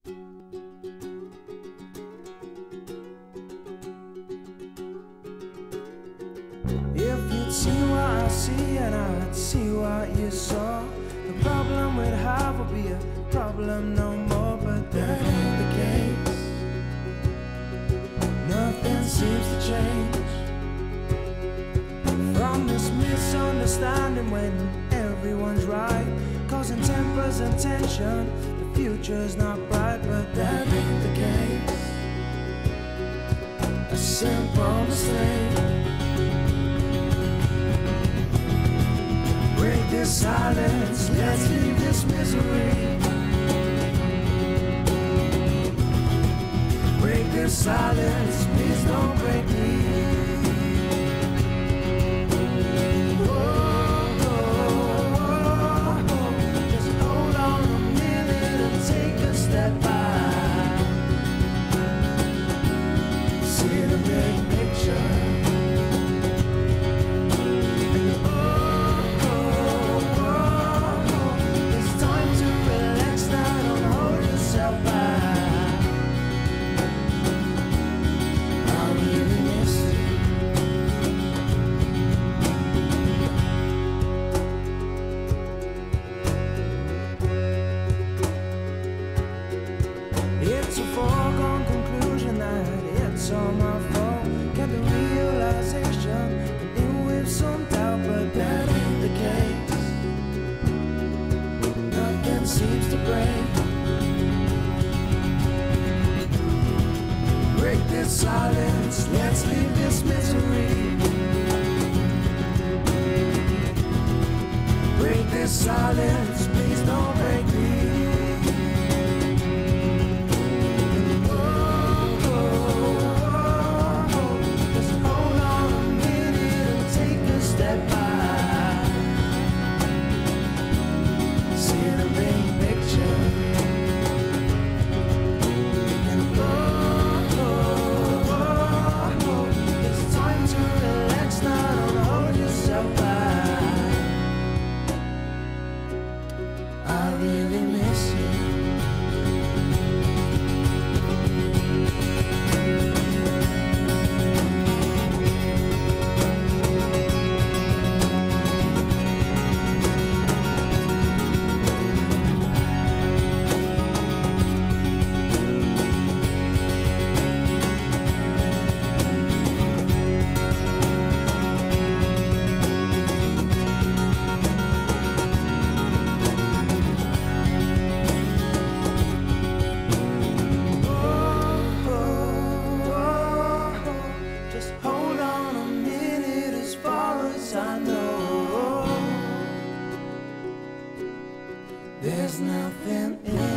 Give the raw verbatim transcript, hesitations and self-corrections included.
If you'd see what I see and I'd see what you saw, the problem we'd have would be a problem no more. But that ain't the case. Nothing seems to change from this misunderstanding when everyone's right, causing tempers and tension. The future's not bright, but that ain't the case. A simple mistake. Break this silence, let's leave this misery. Break this silence, please don't break me. Oh, oh, oh, oh. Just hold on a minute and take a step back. See the big picture. It's a foregone conclusion that it's all my fault. Get the realization, and with some doubt, but that ain't the case. Nothing seems to break. Break this silence, let's leave this misery. Break this silence, please don't break me. I really miss you. There's nothing in